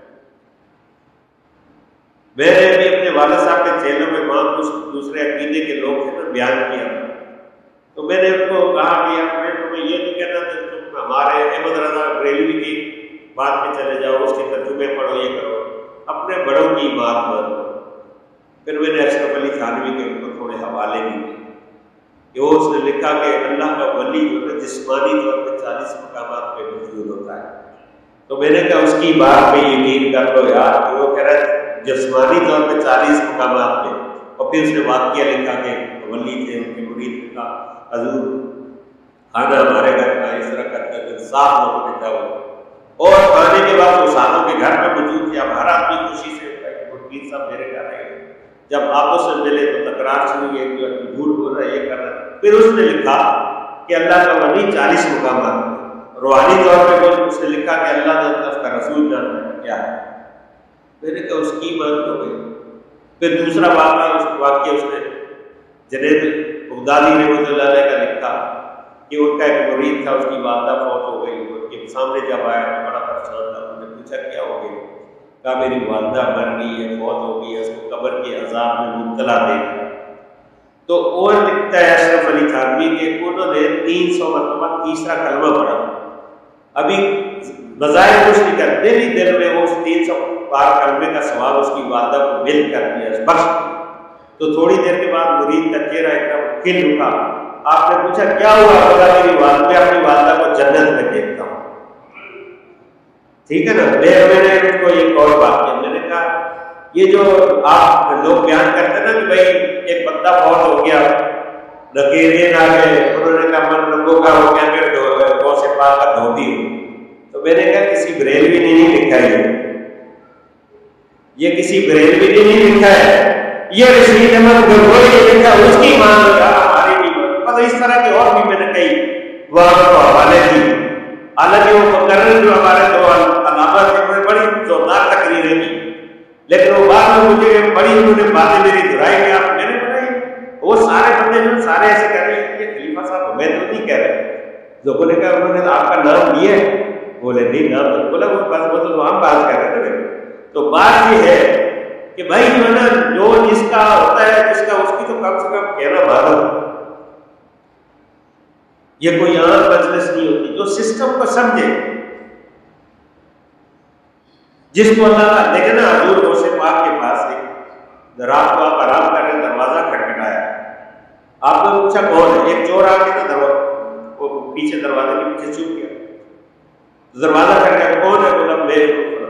میں نے بھی اپنے والد صاحب کے چینل میں وہاں کچھ دوسرے عقیدے کے لوگ تھے نا بیان کیا، تو میں نے ان کو کہا کہ یار میں تمہیں یہ نہیں کہتا کہ تم ہمارے احمد رضا بریلوی کی بات پہ چلے جاؤ، اس کے ترجمے پڑھو، یہ کرو، اپنے بڑوں کی بات مانو۔ پھر میں نے اشرف علی تھانوی کے ان کو تھوڑے حوالے بھی دیے کہ وہ اس نے لکھا کہ اللہ کا ولی جو ہے جسمانی طور پہ چالیس مقامات پہ موجود ہوتا ہے، تو میں نے کہا اس کی بات پہ یقین کر لو یار کہ وہ کہہ رہا ہے جسمانی طور پہ چالیس مقامات پہ، اور پھر اس نے واقعہ لکھا کہ ولی تھے، ان کے مرید کا حضور کھانا ہمارے گھر کا اس طرح کرتے تھے، سات لوگوں نے کہا وہ، اور کھانے کے بعد وہ ساتوں کے گھر میں موجود تھے۔ اب ہر آدمی خوشی سے پیر صاحب میرے گھر آئے، جب آپس میں ملے تو تکرار شروع ہوئی کہ جھوٹ بول رہا ہے، یہ کر رہا ہے۔ پھر اس نے لکھا کہ اللہ کا ولی چالیس مقامات، روحانی طور پہ اس نے لکھا کہ اللہ نے اس کا رسول جانتا ہے کیا ہے۔ میں نے کہا اس کی مان ہو گئی۔ پھر دوسرا واقعہ اس واقعہ اس نے جنید بغدادی رحمۃ اللہ علیہ کا لکھا کہ ان کا ایک مرید تھا، اس کی والدہ فوت ہو گئی، ان کے سامنے جب آیا تو بڑا پریشان تھا، انہوں نے پوچھا کیا ہو گیا؟ کہا میری والدہ مر گئی ہے، فوت ہو گئی ہے، اس کو قبر کے عذاب میں مبتلا دیکھا۔ تو اور لکھتا ہے اشرف علی تھانوی کہ انہوں نے تین سو مرتبہ تیسرا کلمہ پڑھا، ابھی بظاہر کچھ نہیں کر، دل ہی دل میں وہ اس تین سو بار کلمے کا ثواب اس کی والدہ کو مل کر دیا، بخش۔ تو تھوڑی دیر کے بعد مرید کا چہرہ ایک دم کھل اٹھا۔ آپ نے پوچھا کیا ہوا؟ بولا میری والدہ، میں اپنی والدہ کو جنت میں دیکھتا ہوں۔ ٹھیک ہے نا، میں نے ان کو یہ اور بات کی، میں نے کہا یہ جو آپ لوگ بیان کرتے ہیں نا کہ بھائی ایک بندہ فوت ہو گیا، نکیرین آ گئے، انہوں نے کہا من لوگوں کا ہو گیا، پھر غوث پاک کا دھوبی ہو۔ تو میں نے کہا کسی بریلوی نے نہیں لکھا ہے، یہ کسی بریلوی نے نہیں لکھا ہے، یہ رشید احمد گنگوئی نے لکھا، اس کی مان لو یار، ہماری نہیں مان۔ پتہ اس طرح کی اور بھی میں نے کئی وہاں کو حوالے دی، حالانکہ وہ مقرر جو ہمارے دو علامات تھے انہوں نے بڑی زوردار تقریریں کی، لیکن وہ بعد میں مجھے بڑی انہوں نے باتیں میری دہرائی کہ آپ میں نے بتائی وہ سارے بندے جو سارے ایسے کر رہے ہیں کہ خلیفہ صاحب میں تو نہیں کہہ رہے، لوگوں نے کہا انہوں نے آپ کا نام لیا ہے، بولے نہیں نام تو بولا وہ بس وہ تو ہم بات کر رہے تھے۔ تو بات یہ ہے کہ بھائی جو ہے نا جو جس کا ہوتا ہے جس کا اس کی تو کم سے کم کہنا مانو، یہ کوئی عام مجلس نہیں ہوتی، جو سسٹم کو سمجھے، جس کو اللہ کا دیکھے نا حضور غوث پاک کے پاس ایک رات کو آپ آرام کر رہے دروازہ کھٹکھٹایا، آپ نے پوچھا کون ہے؟ ایک چور آ کے نا دروازہ وہ پیچھے دروازے کے پیچھے چھپ گیا، دروازہ کھٹکھٹایا کون ہے؟ بولا میں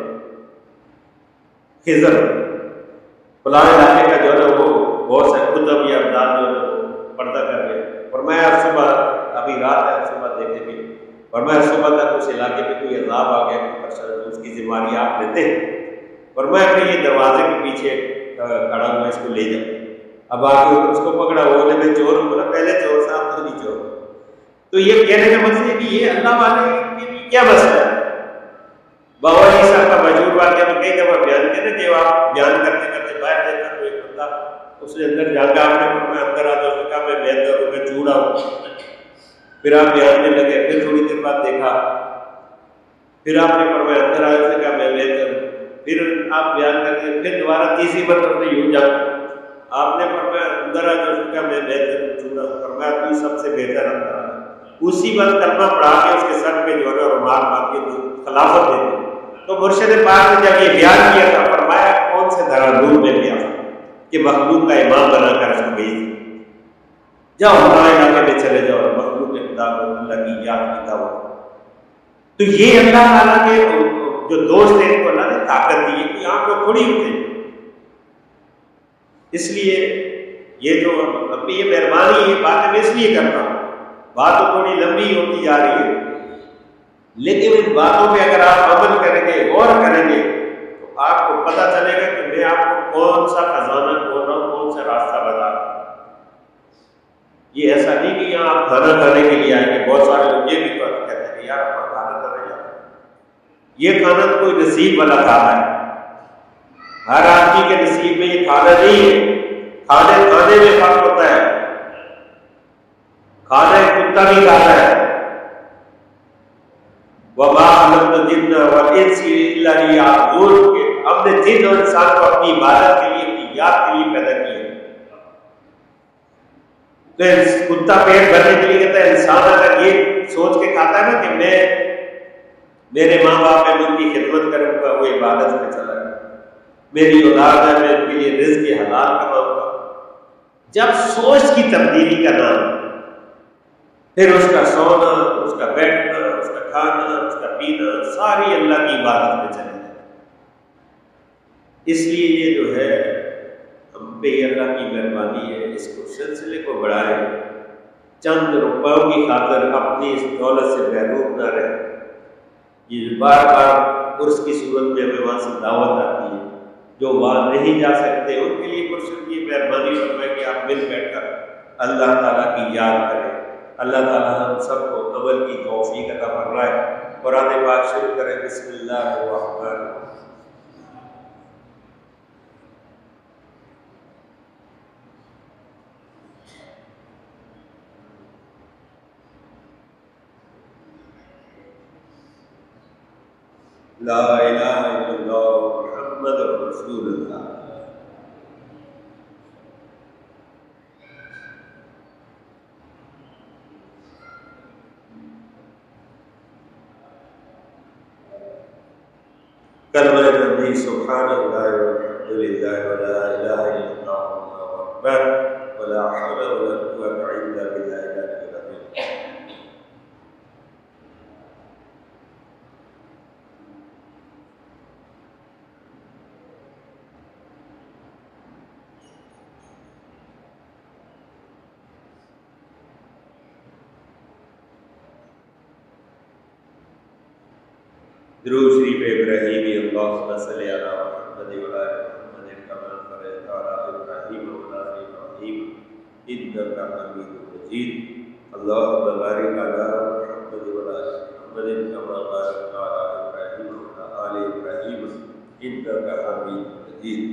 خضر فلاں علاقے کا جو ہے وہ بہت سے کتب یا افداد جو ہے پردہ کر گئے، اور میں صبح ابھی رات ہے صبح دیکھیں گے، اور میں صبح تک اس علاقے میں کوئی عذاب آ گیا کوئی پریشان، اس کی ذمہ داری آپ لیتے ہیں، اور میں اپنے یہ دروازے کے پیچھے کھڑا ہوا اس کو لے جاؤں۔ اب آ کے اس کو پکڑا، وہ بولے میں چور ہوں، بولا پہلے چور صاحب تو نہیں چور۔ تو یہ کہنے کا مطلب ہے کہ یہ اللہ والے کے لیے کیا مسئلہ ہے؟ بابا علی صاحب کا مجبور واقعہ میں کئی دفعہ بیان کرتے کہ آپ بیان کرتے کرتے باہر دیکھا تو ایک بندہ اس نے اندر جا کے آپ نے میں اندر آتا اس نے کہا میں بہتر ہوں، میں چوڑا ہوں۔ پھر آپ بیان میں لگے، پھر تھوڑی دیر بعد دیکھا، پھر آپ نے فرمایا اندر آیا، اس نے کہا میں بہتر ہوں۔ پھر آپ بیان کرتے پھر دوبارہ تیسری مرتبہ نے یوں جانا، آپ نے فرمایا اندر آ تو اس نے کہا میں بہتر ہوں، چوڑا ہوں۔ فرمایا تو سب سے بہتر اندر آ۔ اسی وقت کلمہ پڑھا کے اس کے سر پہ جو ہے رومال باندھ کے خلافت دیتے۔ تو مرشد پاک نے جب یہ بیان کیا تھا فرمایا کون سے دراندور میں گیا کہ مخلوق کا امام بنا کر اس کو بھیج دیا، جاؤ ہمارے علاقے میں چلے جاؤ اور مخلوق کے خدا کو اللہ کی یاد کی دعوت۔ تو یہ اللہ تعالیٰ کے جو دوست ہیں ان کو اللہ نے طاقت دی ہے کہ آپ کو تھوڑی ہوتے، اس لیے یہ جو اپنی یہ مہربانی یہ بات میں اس لیے کرتا ہوں، بات تو تھوڑی لمبی ہوتی جا رہی ہے، لیکن ان باتوں پہ اگر آپ عمل کریں گے غور کریں گے تو آپ کو پتہ چلے گا کہ میں آپ کو کون سا خزانہ کھول رہا ہوں، کون سا راستہ بتا رہا ہوں۔ یہ ایسا نہیں کہ یہاں آپ کھانا کھانے کے لیے آئیں گے، بہت سارے لوگ یہ بھی بات کہتے ہیں کہ یار آپ کھانا کھانے جاتے ہیں، یہ کھانا تو کوئی نصیب والا کھانا ہے، ہر آدمی کے نصیب میں یہ کھانا نہیں ہے، کھانے کھانے میں فرق ہوتا ہے، کھانا کتا بھی کھاتا ہے، وَمَا خَلَقْتُ الْجِنَّ الجن والانس الا لیعبدون کہ ہم نے جن اور انسان کو اپنی عبادت کے لیے اپنی یاد کے لیے پیدا کیا. تو کتا پیٹ بھرنے کے لیے کہتا ہے انسان اگر یہ سوچ کے کھاتا ہے نا کہ میں میرے ماں باپ ہے میں ان کی خدمت کروں گا وہ عبادت میں چلا گیا, میری اولاد ہے میں ان کے لیے رزق حلال کماؤں گا. جب سوچ کی تبدیلی کا نام پھر اس کا سونا, اس کا بیٹھنا, اس کا کھانا, اس کا پینا ساری اللہ کی عبادت میں چلے جائے. اس لیے یہ جو ہے ہم پہ اللہ کی مہربانی ہے, اس کو سلسلے کو بڑھائے, چند روپیوں کی خاطر اپنی اس دولت سے محروم نہ رہے. یہ بار بار عرس کی صورت میں ہمیں وہاں سے دعوت آتی ہے, جو وہاں نہیں جا سکتے ان کے لیے مرشد کی مہربانی فرمائے کہ آپ مل بیٹھ کر اللہ تعالیٰ کی یاد کریں. اللہ تعالیٰ ہم سب کو عمل کی توفیق عطا فرمائے. قرآن پاک شروع کریں. بسم اللہ الرحمن الرحیم. لا الہ الا اللہ محمد رسول اللہ. کلمہ نبی سبحان اللہ والحمد للہ ولا الہ الا اللہ واللہ اکبر ولا حول ولا قوة الا باللہ العلی العظیم. درود شریف ابراہیمی اللہم صلی علی محمد وعلی آل محمد کما صلیت علی ابراہیم وعلی آل ابراہیم انک حمید مجید. اللہم بارک علی محمد وعلی آل محمد کما بارکت علی ابراہیم وعلی آل ابراہیم انک حمید مجید.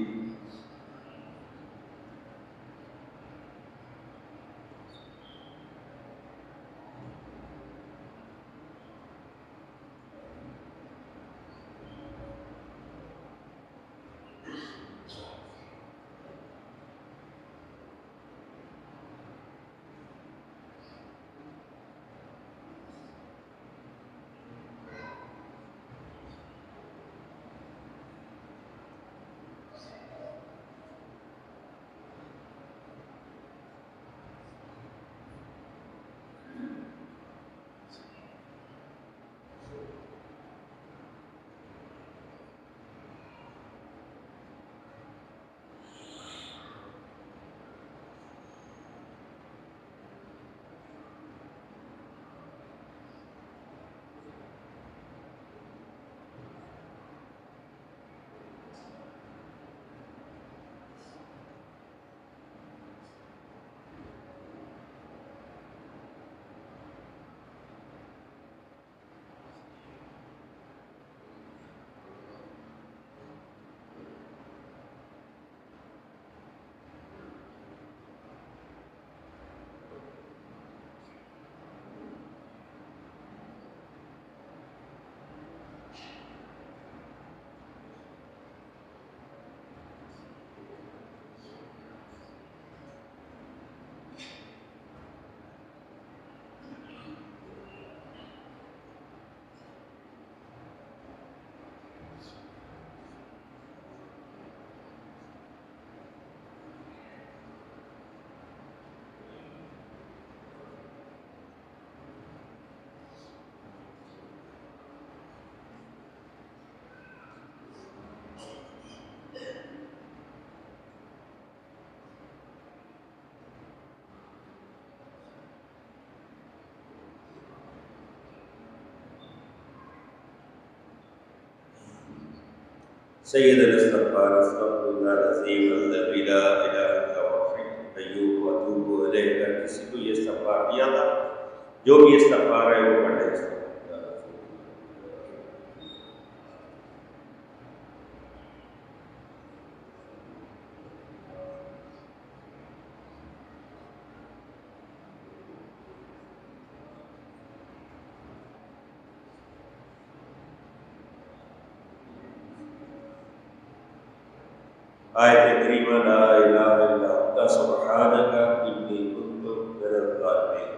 سید الاستغفار استغفر اللہ العظیم الذی لا الہ الا هو الحی القیوم واتوب الیہ. اگر کسی کو یہ استغفار کیا تھا, جو بھی استغفار ہے وہ پڑھ لے. آیت کریمہ لا الہ الا انت سبحانک انی کنت من الظالمین۔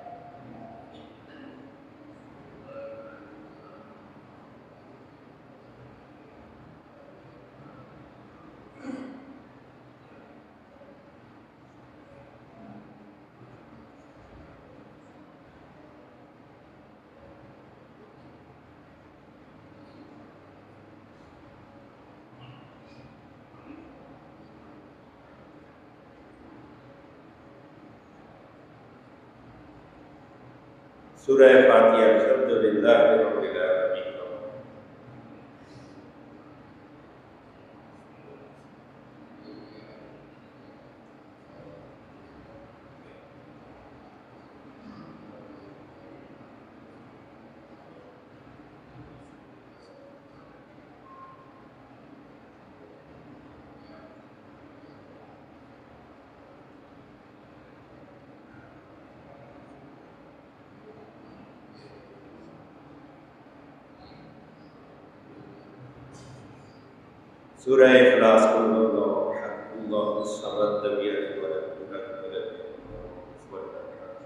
سورہ فاتحہ الحمدللہ رب العالمین۔ سورہ اخلاص قل اللہ احد اللہ الصمد لم یلد ولم یولد ولم یکن له کفوا احد۔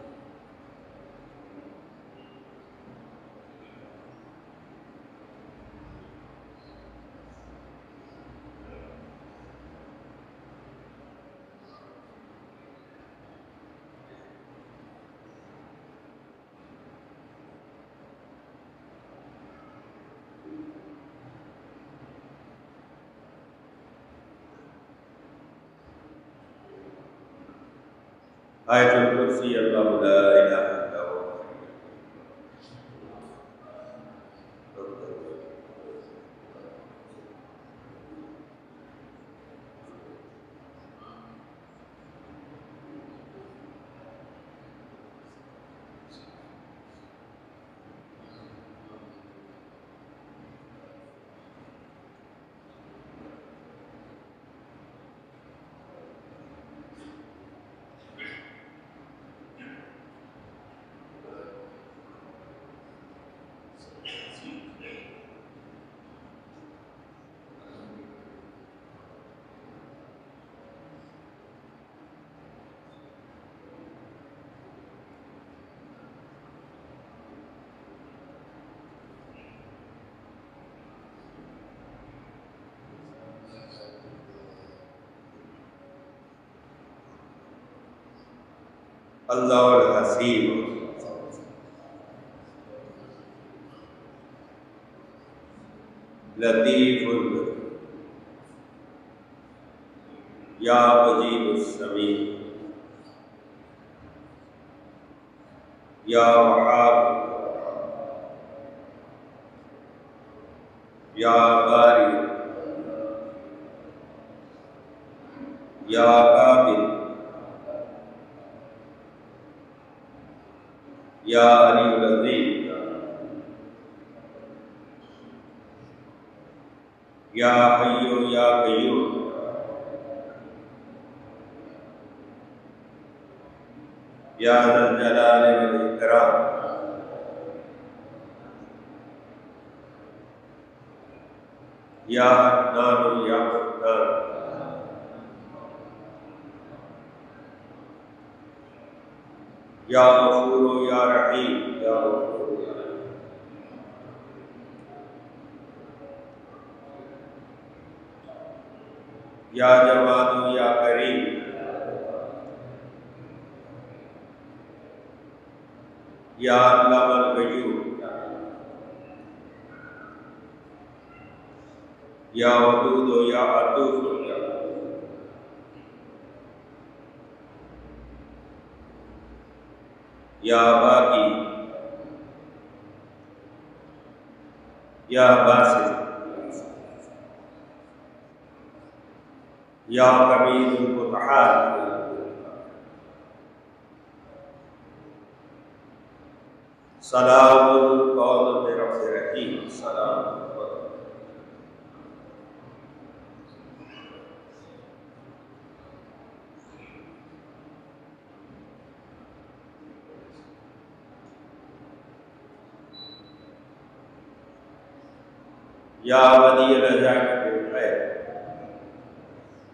آیت الکرسی اللہ لا الہ الا هو اللہ الحسیب لطیف یا مجیب السمیع یا وہاب یا باری یا قابل یا علی العظیم یا حی یا قیوم یا ذا الجلال والاکرام یا حنان یا منان یا غفور یا رحیم یا غفور یا رحیم یا جواد یا کریم یا علام الغیوب یا ودود یا عطوف یا باقی یا باسط یا قبیل المتحال سلام قول من رب رحیم سلام یا ودی العجائب بالخیر